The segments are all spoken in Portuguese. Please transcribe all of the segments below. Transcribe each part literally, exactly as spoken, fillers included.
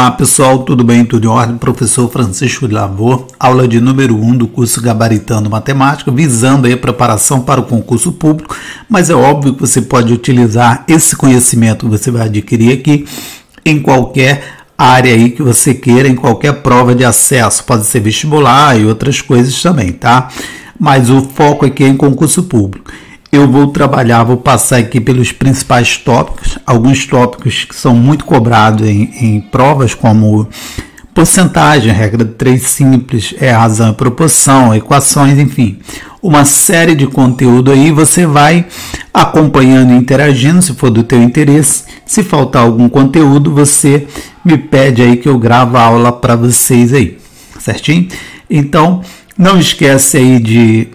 Olá pessoal, tudo bem? Tudo em ordem? Professor Francisco de Lavor, aula de número um do curso Gabaritando Matemática, visando aí a preparação para o concurso público, mas é óbvio que você pode utilizar esse conhecimento que você vai adquirir aqui em qualquer área aí que você queira, em qualquer prova de acesso, pode ser vestibular e outras coisas também, tá? Mas o foco aqui é em concurso público. Eu vou trabalhar, vou passar aqui pelos principais tópicos, alguns tópicos que são muito cobrados em, em provas, como porcentagem, regra de três simples, é razão e proporção, equações, enfim. Uma série de conteúdo aí, você vai acompanhando e interagindo, se for do teu interesse. Se faltar algum conteúdo, você me pede aí que eu gravo a aula para vocês aí, certinho? Então, não esquece aí de...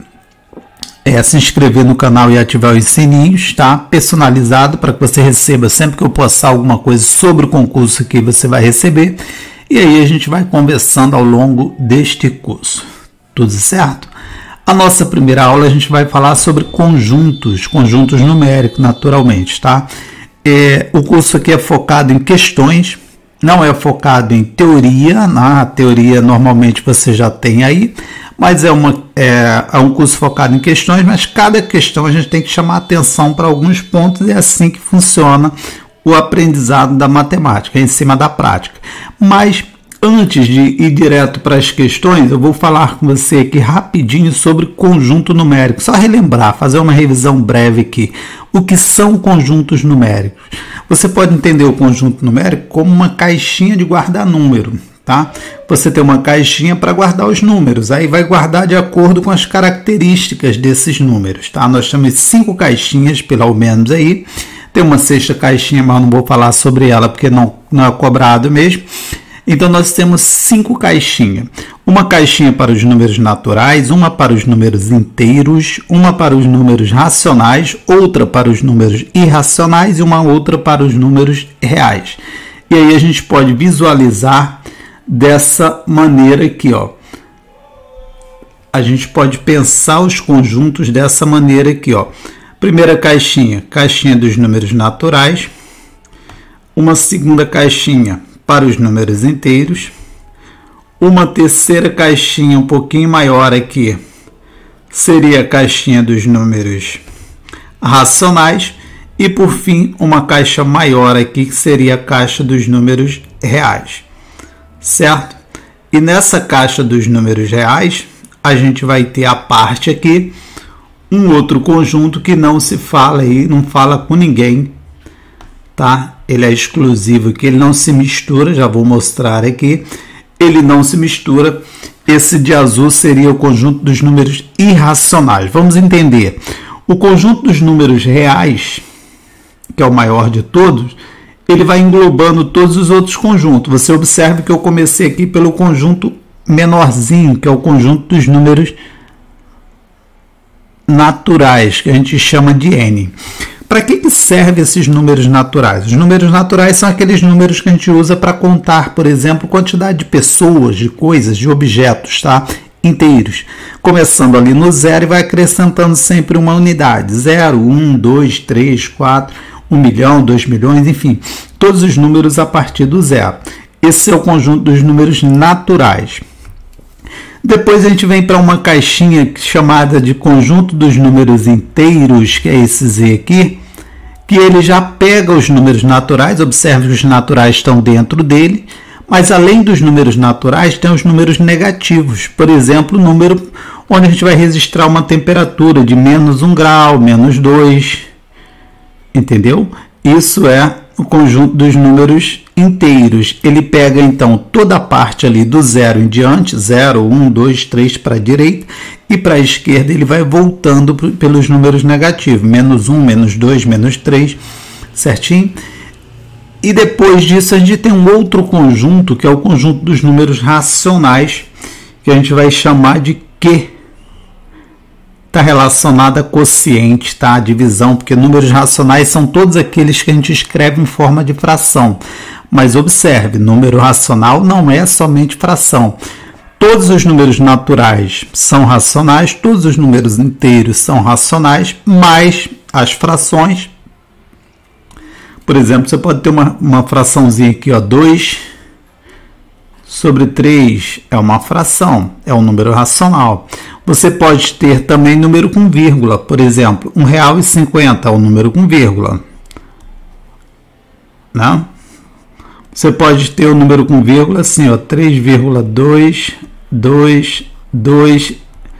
É, se inscrever no canal e ativar os sininhos, tá? Personalizado para que você receba sempre que eu postar alguma coisa sobre o concurso que você vai receber. E aí a gente vai conversando ao longo deste curso. Tudo certo? A nossa primeira aula a gente vai falar sobre conjuntos, conjuntos numéricos, naturalmente, tá? É, o curso aqui é focado em questões, não é focado em teoria, na teoria normalmente você já tem aí, mas é, uma, é, é um curso focado em questões, mas cada questão a gente tem que chamar atenção para alguns pontos, e é assim que funciona o aprendizado da matemática, em cima da prática. Mas antes de ir direto para as questões, eu vou falar com você aqui rapidinho sobre conjunto numérico, só relembrar, fazer uma revisão breve aqui. O que são conjuntos numéricos? Você pode entender o conjunto numérico como uma caixinha de guardar número. Tá? Você tem uma caixinha para guardar os números, aí vai guardar de acordo com as características desses números. Tá? Nós temos cinco caixinhas, pelo menos aí. Tem uma sexta caixinha, mas não vou falar sobre ela porque não, não é cobrado mesmo. Então nós temos cinco caixinhas. Uma caixinha para os números naturais, uma para os números inteiros, uma para os números racionais, outra para os números irracionais e uma outra para os números reais. E aí a gente pode visualizar dessa maneira aqui, ó. A gente pode pensar os conjuntos dessa maneira aqui, ó. Primeira caixinha, caixinha dos números naturais. Uma segunda caixinha para os números inteiros. Uma terceira caixinha um pouquinho maior aqui seria a caixinha dos números racionais. E por fim, uma caixa maior aqui que seria a caixa dos números reais. Certo? E nessa caixa dos números reais, a gente vai ter a parte aqui, um outro conjunto que não se fala aí, não fala com ninguém, tá? Ele é exclusivo aqui, ele não se mistura, já vou mostrar aqui. Ele não se mistura. Esse de azul seria o conjunto dos números irracionais. Vamos entender. O conjunto dos números reais, que é o maior de todos, ele vai englobando todos os outros conjuntos. Você observa que eu comecei aqui pelo conjunto menorzinho, que é o conjunto dos números naturais, que a gente chama de N. Para que que servem esses números naturais? Os números naturais são aqueles números que a gente usa para contar, por exemplo, quantidade de pessoas, de coisas, de objetos, tá? Inteiros. Começando ali no zero e vai acrescentando sempre uma unidade. zero, um, dois, três, quatro... um milhão, dois milhões, enfim, todos os números a partir do zero. Esse é o conjunto dos números naturais. Depois a gente vem para uma caixinha chamada de conjunto dos números inteiros, que é esse Z aqui, que ele já pega os números naturais, observe que os naturais estão dentro dele, mas além dos números naturais, tem os números negativos. Por exemplo, o número onde a gente vai registrar uma temperatura de menos um grau, menos dois, entendeu? Isso é o conjunto dos números inteiros. Ele pega, então, toda a parte ali do zero em diante, zero, um, dois, três para a direita, e para a esquerda ele vai voltando pelos números negativos, menos um, menos dois, menos três, certinho? E depois disso a gente tem um outro conjunto, que é o conjunto dos números racionais, que a gente vai chamar de Q. Está relacionada a quociente, tá? A divisão, porque números racionais são todos aqueles que a gente escreve em forma de fração. Mas observe, número racional não é somente fração. Todos os números naturais são racionais, todos os números inteiros são racionais, mas as frações Por exemplo, você pode ter uma, uma fraçãozinha aqui, ó, dois sobre três é uma fração, é um número racional. Você pode ter também número com vírgula, por exemplo, um real e cinquenta é um número com vírgula. Né? Você pode ter o número com vírgula assim, ó, três vírgula dois dois dois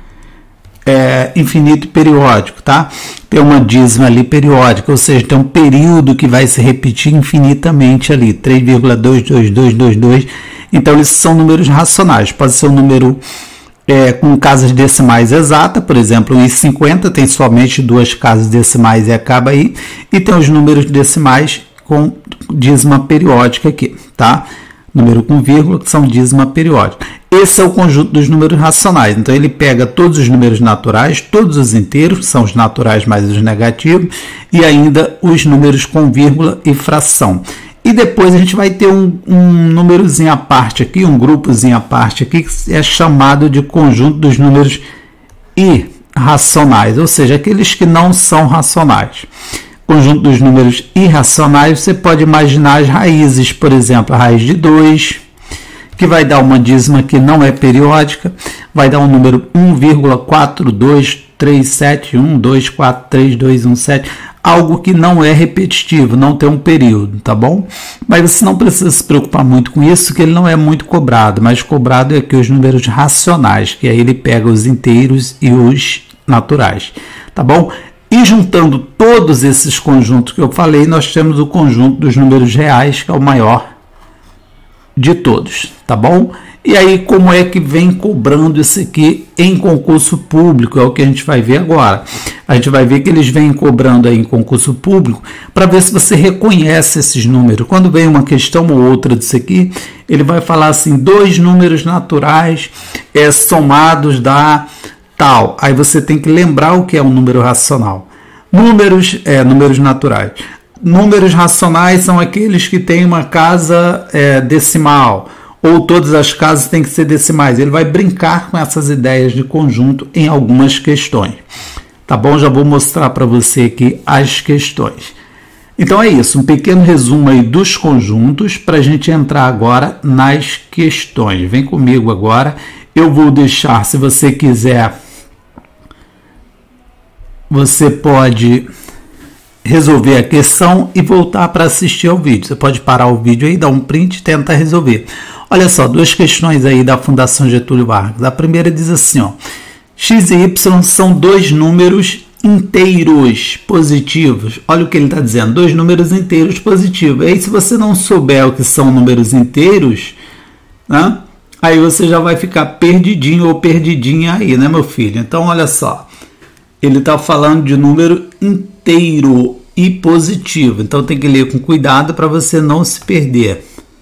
é, infinito periódico, tá? Tem uma dízima ali periódica, ou seja, tem um período que vai se repetir infinitamente ali, três vírgula dois dois dois dois dois. Então, eles são números racionais. Pode ser um número é, com casas decimais exata, por exemplo, um e cinquenta tem somente duas casas decimais e acaba aí. E tem os números decimais com dízima periódica aqui, tá? Número com vírgula, que são dízima periódica. Esse é o conjunto dos números racionais. Então, ele pega todos os números naturais, todos os inteiros, que são os naturais mais os negativos, e ainda os números com vírgula e fração. E depois a gente vai ter um, um númerozinho à parte aqui, um grupozinho à parte aqui, que é chamado de conjunto dos números irracionais, ou seja, aqueles que não são racionais. Conjunto dos números irracionais, você pode imaginar as raízes, por exemplo, a raiz de dois, que vai dar uma dízima que não é periódica, vai dar um número um vírgula quatro dois três sete um dois quatro três dois um sete, algo que não é repetitivo, não tem um período, tá bom? Mas você não precisa se preocupar muito com isso, que ele não é muito cobrado, mas cobrado é aqui os números racionais, que aí ele pega os inteiros e os naturais, tá bom? E juntando todos esses conjuntos que eu falei, nós temos o conjunto dos números reais, que é o maior de todos, tá bom? E aí, como é que vem cobrando isso aqui em concurso público? É o que a gente vai ver agora. A gente vai ver que eles vêm cobrando aí em concurso público para ver se você reconhece esses números. Quando vem uma questão ou outra disso aqui, ele vai falar assim, dois números naturais é, somados dá tal. Aí você tem que lembrar o que é um número racional. Números, é, números naturais. Números racionais são aqueles que têm uma casa é, decimal, ou todas as casas têm que ser decimais. Ele vai brincar com essas ideias de conjunto em algumas questões. Tá bom? Já vou mostrar para você aqui as questões. Então é isso, um pequeno resumo aí dos conjuntos para a gente entrar agora nas questões. Vem comigo agora. Eu vou deixar, se você quiser, você pode resolver a questão e voltar para assistir ao vídeo. Você pode parar o vídeo aí, dar um print e tentar resolver. Olha só, duas questões aí da Fundação Getúlio Vargas. A primeira diz assim, ó, x e y são dois números inteiros positivos. Olha o que ele está dizendo, dois números inteiros positivos. E aí, se você não souber o que são números inteiros, né, aí você já vai ficar perdidinho ou perdidinha aí, né, meu filho? Então, olha só, ele está falando de número inteiro e positivo. Então, tem que ler com cuidado para você não se perder.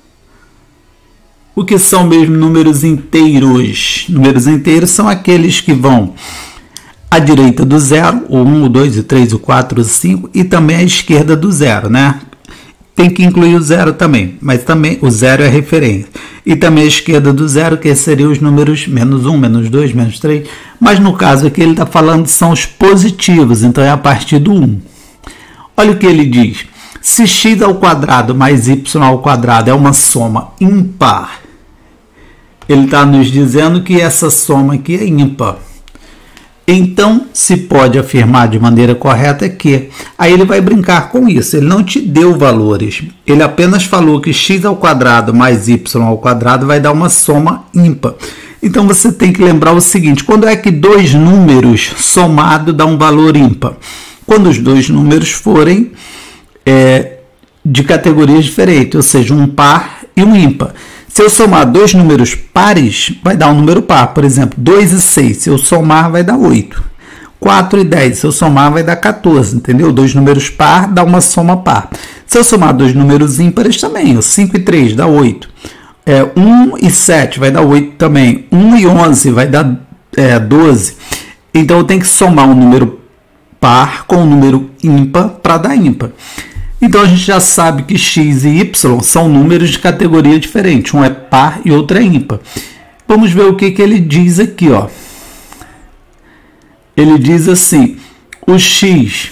O que são mesmo números inteiros? Números inteiros são aqueles que vão à direita do zero, o um, o dois, o três, o quatro, o cinco, e também à esquerda do zero, né? Tem que incluir o zero também, mas também o zero é referência. E também à esquerda do zero, que seriam os números menos um, menos dois, menos três. Mas no caso aqui ele está falando são os positivos, então é a partir do um. Olha o que ele diz. Se x ao quadrado mais y ao quadrado é uma soma ímpar, ele está nos dizendo que essa soma aqui é ímpar. Então, se pode afirmar de maneira correta que... Aí ele vai brincar com isso. Ele não te deu valores. Ele apenas falou que x ao quadrado mais y ao quadrado vai dar uma soma ímpar. Então, você tem que lembrar o seguinte. Quando é que dois números somados dão um valor ímpar? Quando os dois números forem é, de categorias diferentes. Ou seja, um par e um ímpar. Se eu somar dois números pares, vai dar um número par. Por exemplo, dois e seis. Se eu somar, vai dar oito. quatro e dez. Se eu somar, vai dar quatorze. Entendeu? Dois números par dá uma soma par. Se eu somar dois números ímpares também. cinco e três dá oito. É, um e sete vai dar oito também. um e onze vai dar é, doze. Então, eu tenho que somar um número par com um número ímpar para dar ímpar. Então, a gente já sabe que x e y são números de categoria diferente. Um é par e outro é ímpar. Vamos ver o que, que ele diz aqui. Ó. Ele diz assim, o x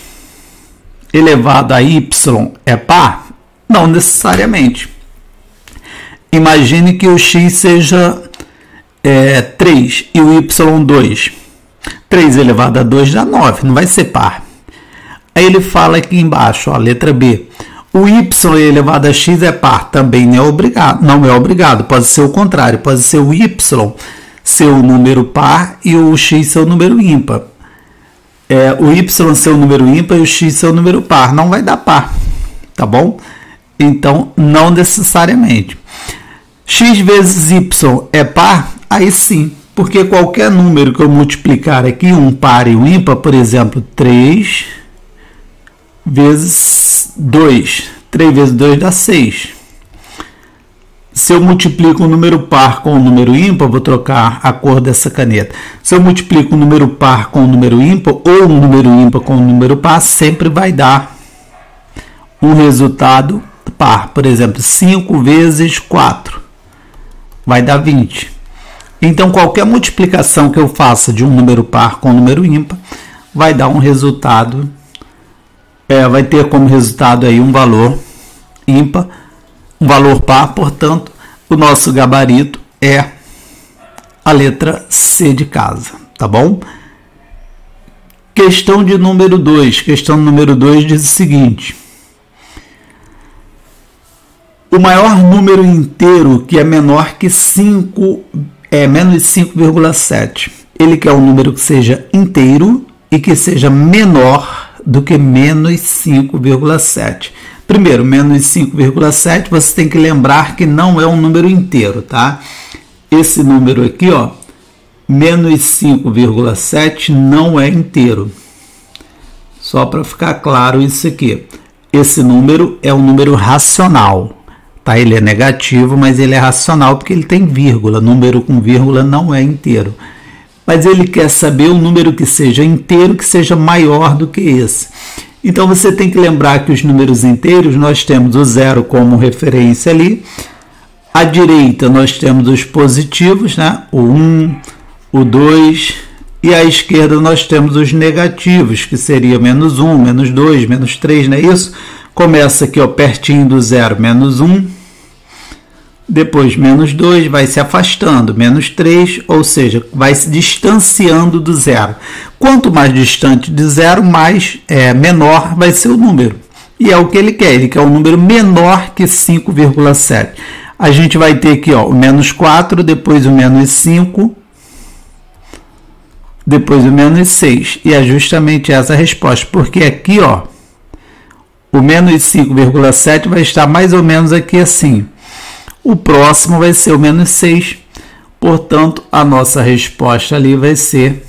elevado a y é par? Não necessariamente. imagine que o x seja é, três e o y dois. três elevado a dois dá nove, não vai ser par. Aí ele fala aqui embaixo, ó, letra B. O y elevado a x é par, também não é obrigado, não é obrigado, pode ser o contrário, pode ser o y ser o número par e o x ser o número ímpar. É, o y ser o número ímpar e o x ser o número par, não vai dar par, tá bom? Então, não necessariamente. X vezes y é par? Aí sim, porque qualquer número que eu multiplicar aqui, um par e um ímpar, por exemplo, três vezes dois. três vezes dois dá seis. Se eu multiplico um número par com um número ímpar, vou trocar a cor dessa caneta. Se eu multiplico um número par com um número ímpar, ou um número ímpar com um número par, sempre vai dar um resultado par. Por exemplo, cinco vezes quatro vai dar vinte. Então, qualquer multiplicação que eu faça de um número par com um número ímpar, vai dar um resultado, é, vai ter como resultado aí um valor ímpar, um valor par, portanto, o nosso gabarito é a letra C de casa, tá bom? Questão de número dois. Questão número dois diz o seguinte: o maior número inteiro que é menor que cinco, é menos cinco vírgula sete. Ele quer um número que seja inteiro e que seja menor do que menos cinco vírgula sete. Primeiro, menos cinco vírgula sete, você tem que lembrar que não é um número inteiro, tá? Esse número aqui, ó, menos cinco vírgula sete não é inteiro. Só para ficar claro isso aqui. Esse número é um número racional, tá? Ele é negativo, mas ele é racional porque ele tem vírgula. Número com vírgula não é inteiro. Mas ele quer saber um número que seja inteiro, que seja maior do que esse. Então, você tem que lembrar que os números inteiros, nós temos o zero como referência ali. À direita, nós temos os positivos, né? O um, o dois. E à esquerda, nós temos os negativos, que seria menos um, menos dois, menos três, não é isso? Começa aqui, ó, pertinho do zero, menos um. Depois, menos dois, vai se afastando, menos três, ou seja, vai se distanciando do zero. Quanto mais distante de zero, mais é, menor vai ser o número. E é o que ele quer, ele quer um número menor que cinco vírgula sete. A gente vai ter aqui, ó, o menos quatro, depois o menos cinco, depois o menos seis. E é justamente essa a resposta, porque aqui, ó, o menos cinco vírgula sete vai estar mais ou menos aqui assim. O próximo vai ser o menos seis, portanto, a nossa resposta ali vai ser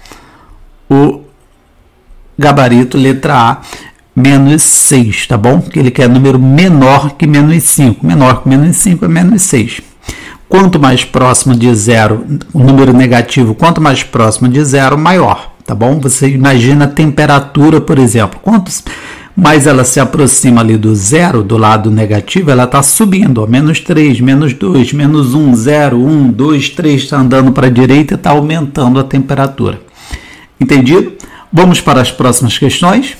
o gabarito letra A, menos seis, tá bom? Porque ele quer número menor que menos cinco. Menor que menos cinco é menos seis. Quanto mais próximo de zero, o número negativo, quanto mais próximo de zero, maior, tá bom? Você imagina a temperatura, por exemplo. Quantos mais ela se aproxima ali do zero, do lado negativo, ela está subindo, ó, menos três, menos dois, menos um, zero, um, dois, três, está andando para a direita e está aumentando a temperatura. Entendido? Vamos para as próximas questões.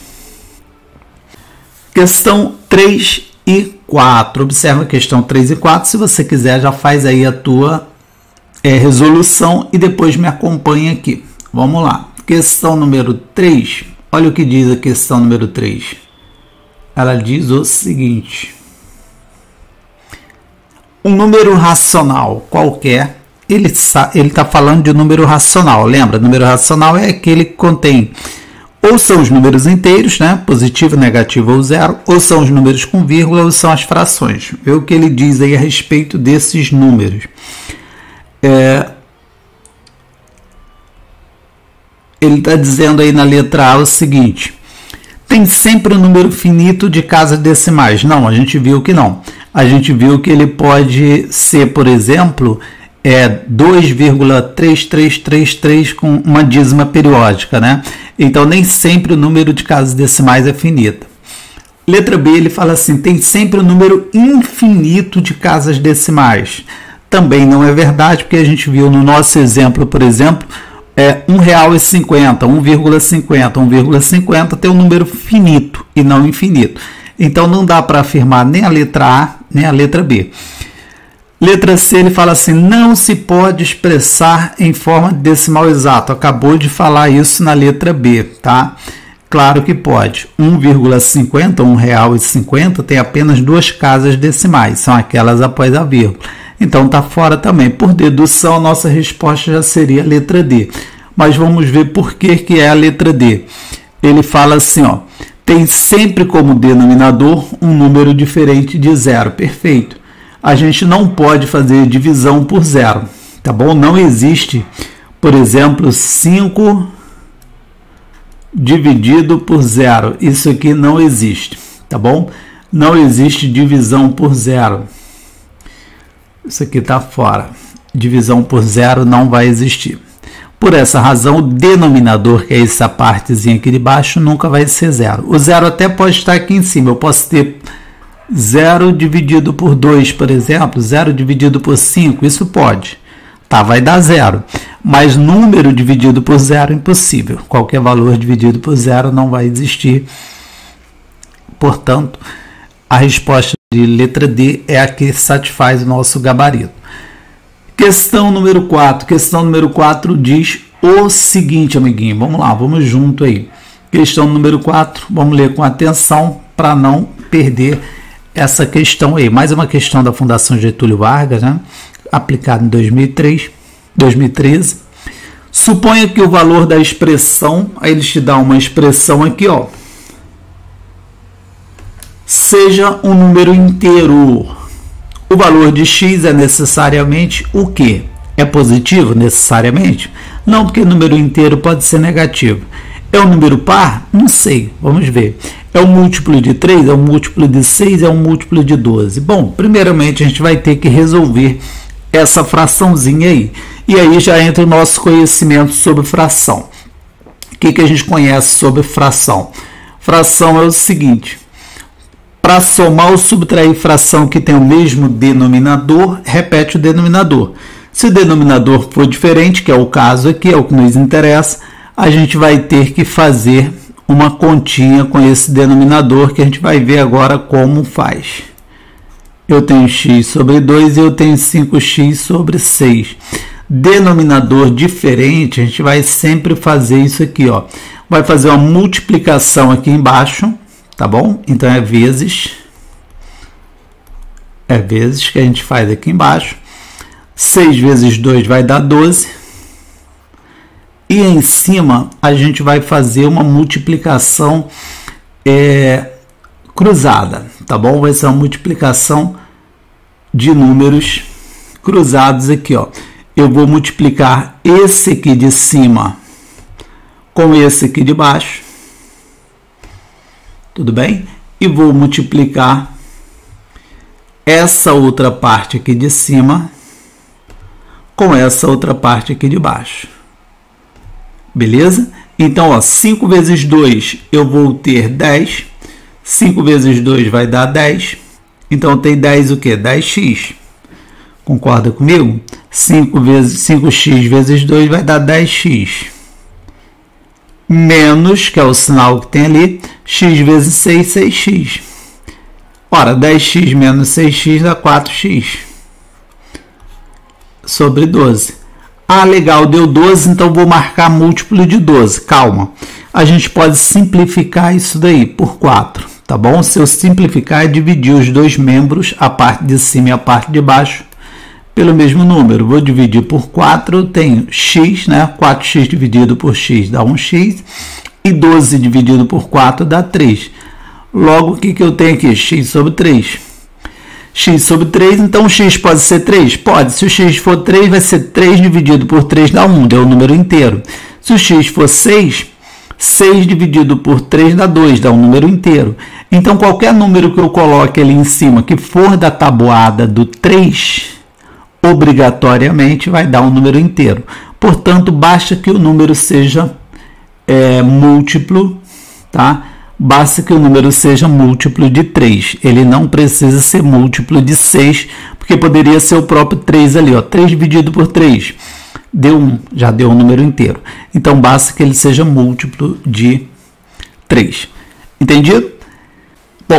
Questão três e quatro. Observa a questão três e quatro. Se você quiser, já faz aí a tua é, resolução e depois me acompanha aqui. Vamos lá. Questão número três. Olha o que diz a questão número três. Ela diz o seguinte: um número racional qualquer, ele está falando de um número racional. Lembra? Número racional é aquele que contém ou são os números inteiros, né? Positivo, negativo ou zero, ou são os números com vírgula, ou são as frações. Vê o que ele diz aí a respeito desses números. É... Ele está dizendo aí na letra A o seguinte: tem sempre um número finito de casas decimais. Não, a gente viu que não. A gente viu que ele pode ser, por exemplo, é dois vírgula três três três três com uma dízima periódica, né? Então, nem sempre o número de casas decimais é finito. Letra B, ele fala assim: tem sempre um número infinito de casas decimais. Também não é verdade, porque a gente viu no nosso exemplo, por exemplo, é um real e cinquenta, um vírgula cinquenta, um vírgula cinquenta tem um número finito e não infinito. Então, não dá para afirmar nem a letra A, nem a letra B. Letra C, ele fala assim, não se pode expressar em forma decimal exato. Acabou de falar isso na letra B, tá? Claro que pode. um vírgula cinquenta, um real e cinquenta tem apenas duas casas decimais, são aquelas após a vírgula. Então está fora também. Por dedução, a nossa resposta já seria a letra D. Mas vamos ver por que, que é a letra D. Ele fala assim, ó, tem sempre como denominador um número diferente de zero. Perfeito. A gente não pode fazer divisão por zero, tá bom? Não existe, por exemplo, cinco dividido por zero. Isso aqui não existe, tá bom? Não existe divisão por zero. Isso aqui está fora. Divisão por zero não vai existir. Por essa razão, o denominador, que é essa partezinha aqui de baixo, nunca vai ser zero. O zero até pode estar aqui em cima. Eu posso ter zero dividido por dois, por exemplo. zero dividido por cinco, isso pode. Tá, vai dar zero. Mas número dividido por zero é impossível. Qualquer valor dividido por zero não vai existir. Portanto, a resposta de letra D é a que satisfaz o nosso gabarito. Questão número quatro. Questão número quatro diz o seguinte, amiguinho. Vamos lá, vamos junto aí. Questão número quatro, vamos ler com atenção para não perder essa questão aí. Mais uma questão da Fundação Getúlio Vargas, né? Aplicada em dois mil e três, dois mil e treze. Suponha que o valor da expressão, aí eles te dão uma expressão aqui, ó, seja um número inteiro. O valor de x é necessariamente o quê? É positivo necessariamente? Não, porque número inteiro pode ser negativo. É um número par? Não sei, vamos ver. É um múltiplo de três? É um múltiplo de seis? É um múltiplo de doze? Bom, primeiramente a gente vai ter que resolver essa fraçãozinha aí. E aí já entra o nosso conhecimento sobre fração. O que, que a gente conhece sobre fração? Fração é o seguinte: para somar ou subtrair fração que tem o mesmo denominador, repete o denominador. Se o denominador for diferente, que é o caso aqui, é o que nos interessa, a gente vai ter que fazer uma continha com esse denominador, que a gente vai ver agora como faz. Eu tenho x sobre dois e eu tenho cinco x sobre seis. Denominador diferente, a gente vai sempre fazer isso aqui, ó. Vai fazer uma multiplicação aqui embaixo, tá bom? Então é vezes, é vezes que a gente faz aqui embaixo. seis vezes dois vai dar doze. E em cima a gente vai fazer uma multiplicação é, cruzada, tá bom? Vai ser uma multiplicação de números cruzados aqui, ó. Eu vou multiplicar esse aqui de cima com esse aqui de baixo. Tudo bem? E vou multiplicar essa outra parte aqui de cima com essa outra parte aqui de baixo. Beleza? Então, ó, cinco vezes dois eu vou ter dez. cinco vezes dois vai dar dez. Então, tem dez o quê? dez x. Concorda comigo? cinco vezes cinco x vezes dois vai dar dez x. Menos, que é o sinal que tem ali, x vezes seis, seis x. Ora, dez x menos seis x dá quatro x. Sobre doze. Ah, legal, deu doze, então vou marcar múltiplo de doze. Calma. A gente pode simplificar isso daí por quatro, tá bom? Se eu simplificar, é dividir os dois membros, a parte de cima e a parte de baixo, pelo mesmo número. Vou dividir por quatro, eu tenho x, né? quatro x dividido por x dá um x, e doze dividido por quatro dá três. Logo, o que, que eu tenho aqui? X sobre três. X sobre três, então x pode ser três? Pode. Se o x for três, vai ser três dividido por três dá um, deu o número inteiro. Se o x for seis, seis dividido por três dá dois, dá um número inteiro. Então, qualquer número que eu coloque ali em cima, que for da tabuada do três, obrigatoriamente vai dar um número inteiro. Portanto, basta que o número seja é, múltiplo, tá? Basta que o número seja múltiplo de três. Ele não precisa ser múltiplo de seis, porque poderia ser o próprio três ali, ó. três dividido por três deu um, já deu um número inteiro. Então, basta que ele seja múltiplo de três. Entendido? Bom,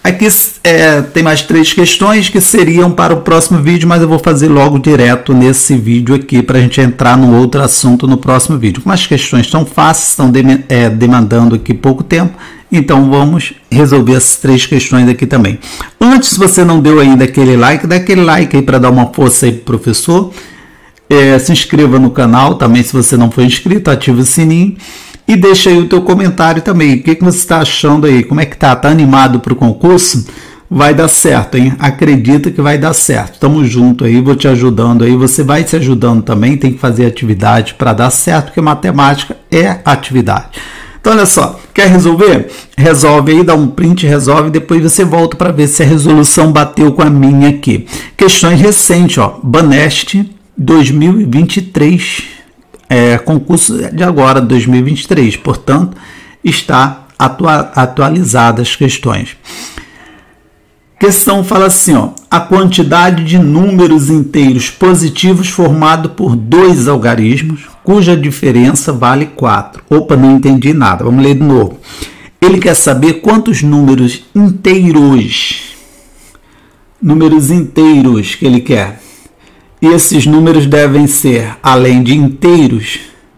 Aqui é, tem mais três questões que seriam para o próximo vídeo, mas eu vou fazer logo direto nesse vídeo aqui para a gente entrar num outro assunto no próximo vídeo. Como as questões estão fáceis, estão de, é, demandando aqui pouco tempo, então vamos resolver essas três questões aqui também. Antes, se você não deu ainda aquele like, dá aquele like aí para dar uma força aí pro professor. É, se inscreva no canal também se você não for inscrito, ativa o sininho. E deixa aí o teu comentário também. O que, que você está achando aí? Como é que tá? Tá animado para o concurso? Vai dar certo, hein? Acredita que vai dar certo. Tamo junto aí, vou te ajudando aí. Você vai se ajudando também. Tem que fazer atividade para dar certo, porque matemática é atividade. Então, olha só. Quer resolver? Resolve aí, dá um print, resolve. Depois você volta para ver se a resolução bateu com a minha aqui. Questões recentes, ó. Banest dois mil e vinte e três. É, concurso de agora, dois mil e vinte e três, portanto, está atua atualizada as questões. Questão fala assim, ó, a quantidade de números inteiros positivos formado por dois algarismos, cuja diferença vale quatro. Opa, não entendi nada, vamos ler de novo. Ele quer saber quantos números inteiros, números inteiros que ele quer. E esses números devem ser, além de inteiros,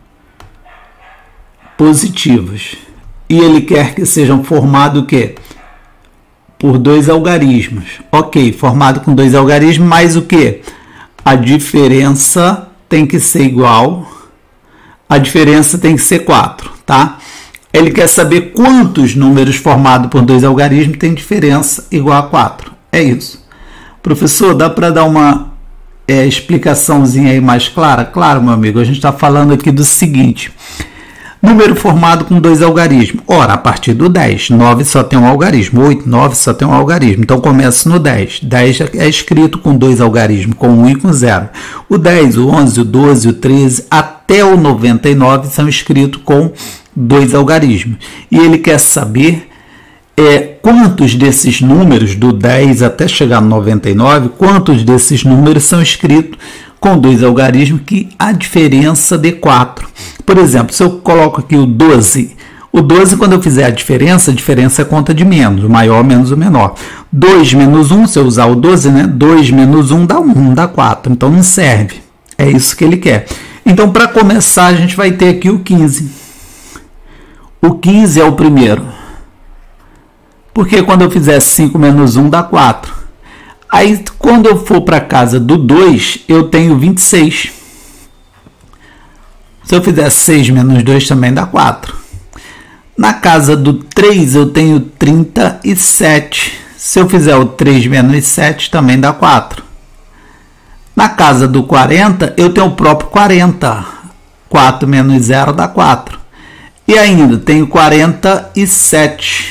positivos. E ele quer que sejam formados o quê? Por dois algarismos. Ok, formado com dois algarismos, mais o quê? A diferença tem que ser igual. A diferença tem que ser quatro, tá? Ele quer saber quantos números formados por dois algarismos tem diferença igual a quatro. É isso. Professor, dá para dar uma... É, explicaçãozinha aí mais clara? Claro, meu amigo, a gente está falando aqui do seguinte: número formado com dois algarismos. Ora, a partir do dez, nove só tem um algarismo, oito, nove só tem um algarismo, então começa no dez. dez é escrito com dois algarismos, com um e com zero. O dez, o onze, o doze, o treze, até o noventa e nove são escritos com dois algarismos. E ele quer saber É, quantos desses números, do dez até chegar no noventa e nove, quantos desses números são escritos com dois algarismos que a diferença dê quatro. Por exemplo, se eu coloco aqui o doze, o doze, quando eu fizer a diferença, a diferença é conta de menos, o maior menos o menor. dois menos um, se eu usar o doze, né? dois menos um dá um, dá quatro, então não serve. É isso que ele quer. Então, para começar, a gente vai ter aqui o quinze. O quinze é o primeiro. Porque quando eu fizer cinco menos um dá quatro. Aí, quando eu for para a casa do dois, eu tenho vinte e seis. Se eu fizer seis menos dois também dá quatro. Na casa do três, eu tenho trinta e sete. Se eu fizer o três menos sete, também dá quatro. Na casa do quarenta, eu tenho o próprio quarenta. quatro menos zero dá quatro. E ainda tenho quarenta e sete.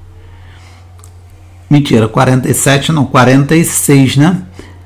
Mentira, quarenta e sete não, quarenta e seis, né?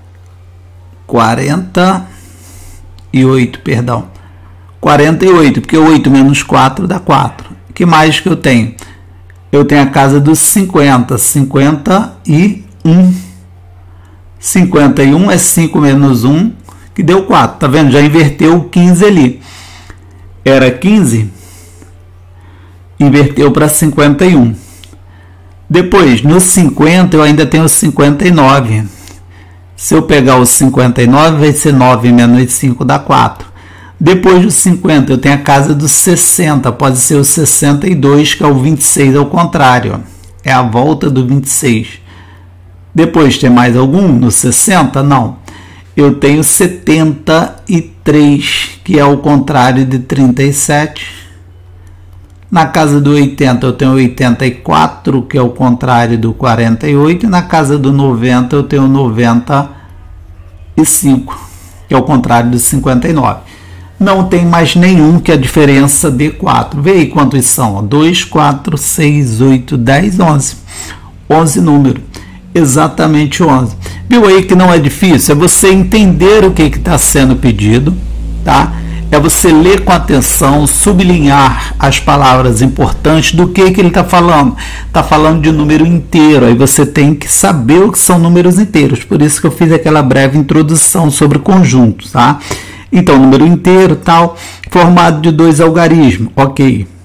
quarenta e oito, perdão. quarenta e oito, porque oito menos quatro dá quatro. O que mais que eu tenho? Eu tenho a casa dos cinquenta, cinquenta e um. cinquenta e um é cinco menos um, que deu quatro. Tá vendo? Já inverteu o quinze ali. Era quinze, inverteu para cinquenta e um. Depois, no cinquenta, eu ainda tenho cinquenta e nove. Se eu pegar o cinquenta e nove, vai ser nove menos cinco dá quatro. Depois do cinquenta, eu tenho a casa dos sessenta. Pode ser o sessenta e dois, que é o vinte e seis ao contrário. É a volta do vinte e seis. Depois, tem mais algum no sessenta? Não. Eu tenho setenta e três, que é o contrário de trinta e sete. Na casa do oitenta eu tenho oitenta e quatro, que é o contrário do quarenta e oito. E na casa do noventa eu tenho noventa e cinco, que é o contrário do cinquenta e nove. Não tem mais nenhum que a diferença dê quatro. Vê aí quantos são. dois, quatro, seis, oito, dez, onze. onze números. Exatamente onze. Viu aí que não é difícil? É você entender o que está sendo pedido, tá? É você ler com atenção, sublinhar as palavras importantes do que, que ele está falando. Está falando de número inteiro, aí você tem que saber o que são números inteiros. Por isso que eu fiz aquela breve introdução sobre conjuntos, tá? Então, número inteiro, tal, formado de dois algarismos, ok.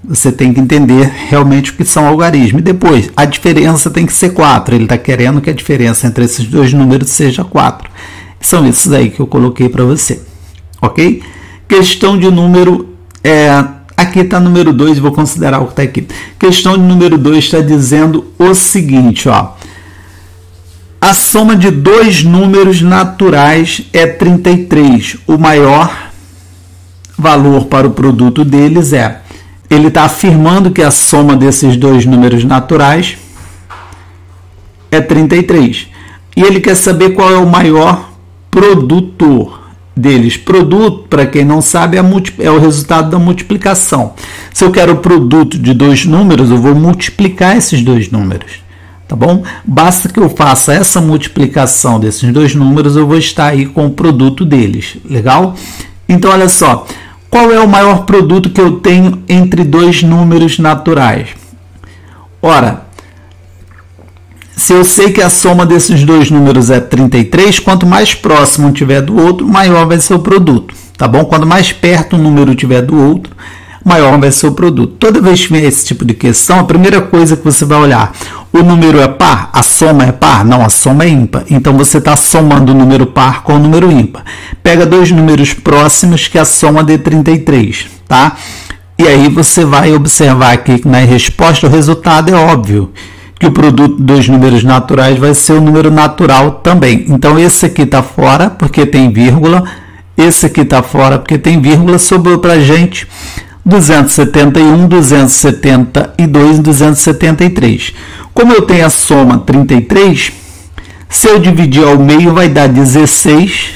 Você tem que entender realmente o que são algarismos. E depois, a diferença tem que ser quatro. Ele está querendo que a diferença entre esses dois números seja quatro. São esses aí que eu coloquei para você. Ok? Questão de número... É, aqui está número dois, vou considerar o que está aqui. Questão de número dois está dizendo o seguinte, ó. A soma de dois números naturais é trinta e três. O maior valor para o produto deles é... Ele está afirmando que a soma desses dois números naturais é trinta e três. E ele quer saber qual é o maior produtor deles. Produto, para quem não sabe, é, é o resultado da multiplicação. Se eu quero o produto de dois números, eu vou multiplicar esses dois números. Tá bom? Basta que eu faça essa multiplicação desses dois números, eu vou estar aí com o produto deles. Legal? Então, olha só. Qual é o maior produto que eu tenho entre dois números naturais? Ora, se eu sei que a soma desses dois números é trinta e três, quanto mais próximo um tiver do outro, maior vai ser o produto. Tá bom? Quanto mais perto um número tiver do outro, maior vai ser o produto. Toda vez que vem esse tipo de questão, a primeira coisa que você vai olhar, o número é par? A soma é par? Não, a soma é ímpar. Então, você está somando o número par com o número ímpar. Pega dois números próximos que a soma dê trinta e três, tá? E aí, você vai observar aqui que na resposta o resultado é óbvio, que o produto dos números naturais vai ser o número natural também. Então, esse aqui está fora porque tem vírgula, esse aqui está fora porque tem vírgula, sobrou para a gente duzentos e setenta e um, duzentos e setenta e dois e duzentos e setenta e três. Como eu tenho a soma trinta e três, se eu dividir ao meio vai dar dezesseis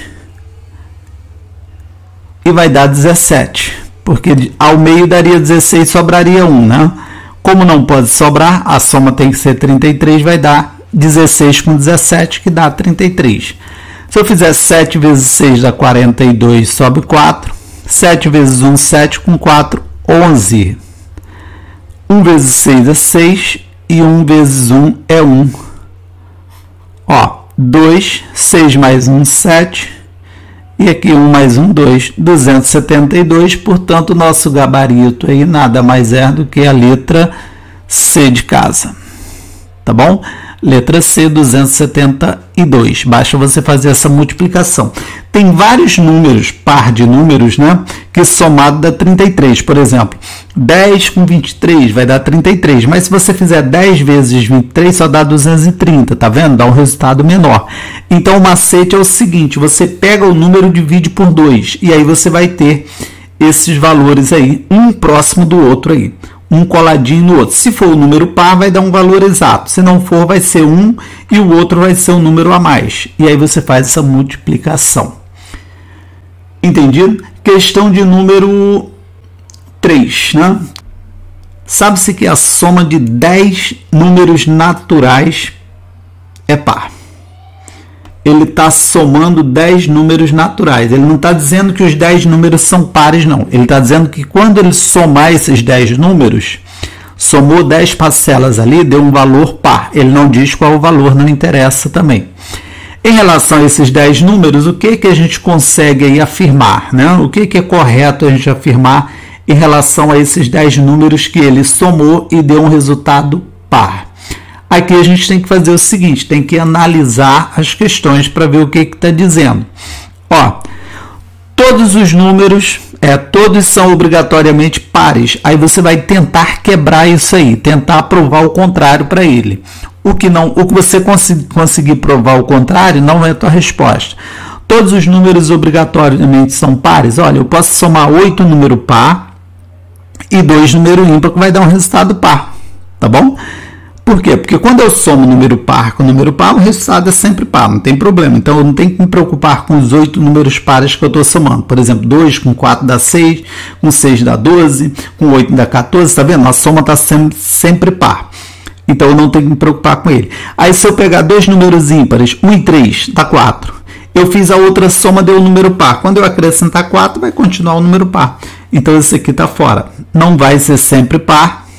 e vai dar dezessete, porque ao meio daria dezesseis, sobraria um, né? Como não pode sobrar, a soma tem que ser trinta e três, vai dar dezesseis com dezessete, que dá trinta e três. Se eu fizer sete vezes seis dá quarenta e dois, sobe quatro. sete vezes um, sete, com quatro, onze. um vezes seis é seis e um vezes um é um. Ó, dois, seis mais um, sete. E aqui um mais um, dois. duzentos e setenta e dois, portanto, o nosso gabarito aí nada mais é do que a letra C de casa. Tá bom? Letra C, duzentos e setenta e dois. Basta você fazer essa multiplicação. Tem vários números, par de números, né? Que somado dá trinta e três. Por exemplo, dez com vinte e três vai dar trinta e três. Mas se você fizer dez vezes vinte e três, só dá duzentos e trinta. Tá vendo? Dá um resultado menor. Então, o macete é o seguinte. Você pega o número e divide por dois. E aí você vai ter esses valores aí, um próximo do outro aí. Um coladinho no outro. Se for o número par, vai dar um valor exato. Se não for, vai ser um e o outro vai ser um número a mais. E aí você faz essa multiplicação. Entendido? Questão de número três, né? Sabe-se que a soma de dez números naturais é par. Ele está somando dez números naturais. Ele não está dizendo que os dez números são pares, não. Ele está dizendo que quando ele somar esses dez números, somou dez parcelas ali, deu um valor par. Ele não diz qual o valor, não interessa também. Em relação a esses dez números, o que, que a gente consegue aí afirmar, né? O que, que é correto a gente afirmar em relação a esses dez números que ele somou e deu um resultado par? Aqui a gente tem que fazer o seguinte, tem que analisar as questões para ver o que está dizendo. Ó, todos os números, é, todos são obrigatoriamente pares. Aí você vai tentar quebrar isso aí, tentar provar o contrário para ele. O que, não, o que você cons conseguir provar o contrário não é a tua resposta. Todos os números obrigatoriamente são pares. Olha, eu posso somar oito número par e dois número ímpar, que vai dar um resultado par. Tá bom? Por quê? Porque quando eu somo número par com número par, o resultado é sempre par, não tem problema. Então, eu não tenho que me preocupar com os oito números pares que eu estou somando. Por exemplo, dois com quatro dá seis, com seis dá doze, com oito dá quatorze, está vendo? A soma está sempre, sempre par. Então, eu não tenho que me preocupar com ele. Aí, se eu pegar dois números ímpares, um e três, dá quatro. Eu fiz a outra soma, deu o número par. Quando eu acrescentar quatro, vai continuar o número par. Então, esse aqui está fora. Não vai ser sempre par.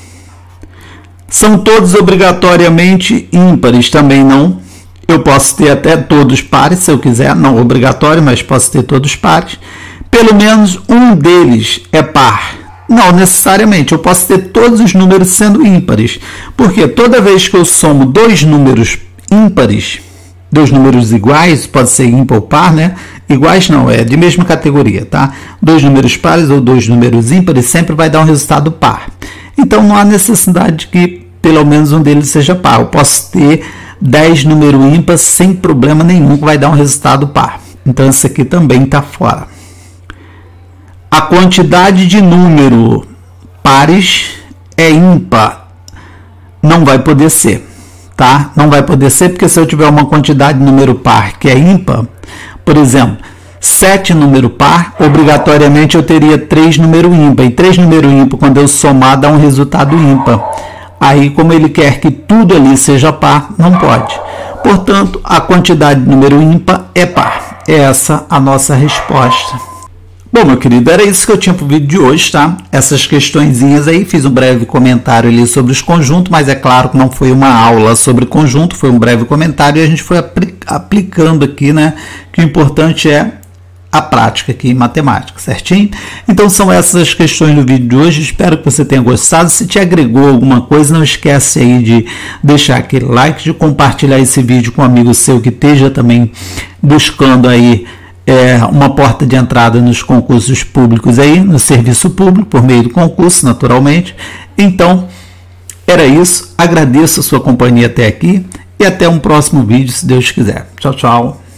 São todos obrigatoriamente ímpares? Também não. Eu posso ter até todos pares, se eu quiser. Não obrigatório, mas posso ter todos pares. Pelo menos um deles é par. Não necessariamente, eu posso ter todos os números sendo ímpares, porque toda vez que eu somo dois números ímpares, dois números iguais, pode ser ímpar ou par, né? Iguais não, é de mesma categoria, tá? Dois números pares ou dois números ímpares sempre vai dar um resultado par. Então não há necessidade de que pelo menos um deles seja par. Eu posso ter dez números ímpares sem problema nenhum, que vai dar um resultado par. Então isso aqui também está fora. A quantidade de número pares é ímpar. Não vai poder ser, tá? Não vai poder ser porque se eu tiver uma quantidade de número par que é ímpar, por exemplo, sete número par, obrigatoriamente eu teria três número ímpar. E três número ímpar, quando eu somar, dá um resultado ímpar. Aí, como ele quer que tudo ali seja par, não pode. Portanto, a quantidade de número ímpar é par. É essa a nossa resposta. Bom, meu querido, era isso que eu tinha para o vídeo de hoje, tá? Essas questõezinhas aí, fiz um breve comentário ali sobre os conjuntos, mas é claro que não foi uma aula sobre conjunto, foi um breve comentário e a gente foi aplicando aqui, né? Que o importante é a prática aqui em matemática, certinho? Então são essas as questões do vídeo de hoje, espero que você tenha gostado. Se te agregou alguma coisa, não esquece aí de deixar aquele like, de compartilhar esse vídeo com um amigo seu que esteja também buscando aí É uma porta de entrada nos concursos públicos aí, no serviço público, por meio do concurso, naturalmente. Então, era isso. Agradeço a sua companhia até aqui e até um próximo vídeo, se Deus quiser. Tchau, tchau.